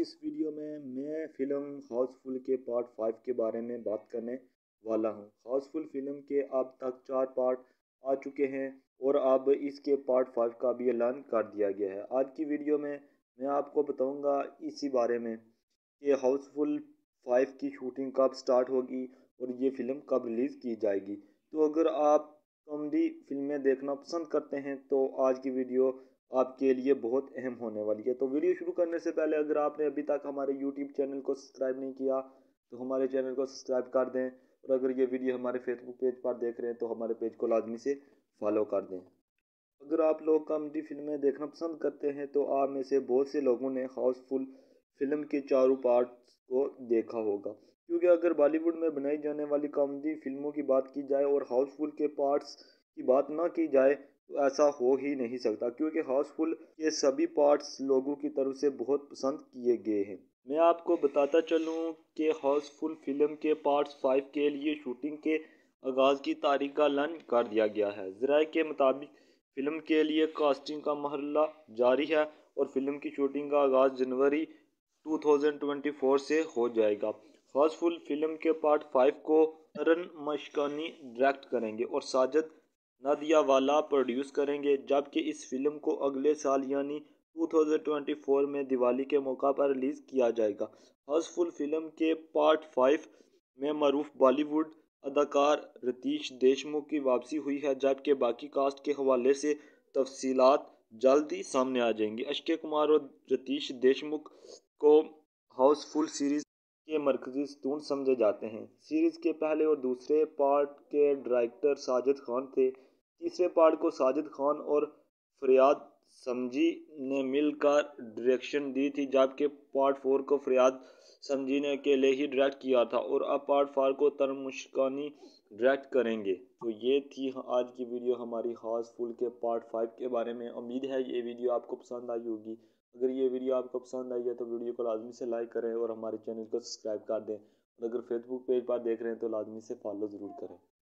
इस वीडियो में मैं फ़िल्म हाउसफुल के पार्ट 5 के बारे में बात करने वाला हूं। हाउसफुल फ़िल्म के अब तक 4 पार्ट आ चुके हैं और अब इसके पार्ट 5 का भी ऐलान कर दिया गया है। आज की वीडियो में मैं आपको बताऊंगा इसी बारे में कि हाउसफुल 5 की शूटिंग कब स्टार्ट होगी और ये फ़िल्म कब रिलीज़ की जाएगी। तो अगर आप कॉमेडी फिल्में देखना पसंद करते हैं तो आज की वीडियो आपके लिए बहुत अहम होने वाली है। तो वीडियो शुरू करने से पहले अगर आपने अभी तक हमारे यूट्यूब चैनल को सब्सक्राइब नहीं किया तो हमारे चैनल को सब्सक्राइब कर दें, और अगर ये वीडियो हमारे फेसबुक पेज पर देख रहे हैं तो हमारे पेज को लाजमी से फॉलो कर दें। अगर आप लोग कॉमेडी फिल्में देखना पसंद करते हैं तो आप में से बहुत से लोगों ने हाउसफुल फिल्म के चारों पार्ट्स को देखा होगा, क्योंकि अगर बॉलीवुड में बनाई जाने वाली कॉमेडी फिल्मों की बात की जाए और हाउसफुल के पार्ट्स की बात ना की जाए तो ऐसा हो ही नहीं सकता, क्योंकि हाउसफुल के सभी पार्ट्स लोगों की तरफ से बहुत पसंद किए गए हैं। मैं आपको बताता चलूं कि हाउसफुल फिल्म के पार्ट्स 5 के लिए शूटिंग के आगाज़ की तारीख का ऐलान कर दिया गया है। ज़राए के मुताबिक फिल्म के लिए कास्टिंग का मरहला जारी है और फिल्म की शूटिंग का आगाज़ जनवरी 2024 से हो जाएगा। हाउसफुल फिल्म के पार्ट 5 को तरन मशकानी डायरेक्ट करेंगे और साजिद नादियावाला प्रोड्यूस करेंगे, जबकि इस फिल्म को अगले साल यानी 2024 में दिवाली के मौका पर रिलीज़ किया जाएगा। हाउसफुल फिल्म के पार्ट 5 में मरूफ बॉलीवुड अदाकार रितेश देशमुख की वापसी हुई है, जबकि बाकी कास्ट के हवाले से तफसीलात जल्द ही सामने आ जाएंगी। अक्षय कुमार और रितेश देशमुख को हाउसफुल सीरीज के मरकजी सतून समझे जाते हैं। सीरीज के पहले और दूसरे पार्ट के डायरेक्टर साजिद खान थे। तीसरे पार्ट को साजिद खान और फरियाद समजी ने मिलकर डायरेक्शन दी थी, जबकि पार्ट 4 को फरियाद समजी ने अकेले ही डायरेक्ट किया था और अब पार्ट 4 को तरन मुश्कानी डायरेक्ट करेंगे। तो ये थी आज की वीडियो हमारी हाउसफुल के पार्ट 5 के बारे में। उम्मीद है ये वीडियो आपको पसंद आई होगी। अगर ये वीडियो आपको पसंद आई है तो वीडियो को लाजमी से लाइक करें और हमारे चैनल को सब्सक्राइब कर दें, और अगर फेसबुक पेज पर देख रहे हैं तो लाजमी से फॉलो ज़रूर करें।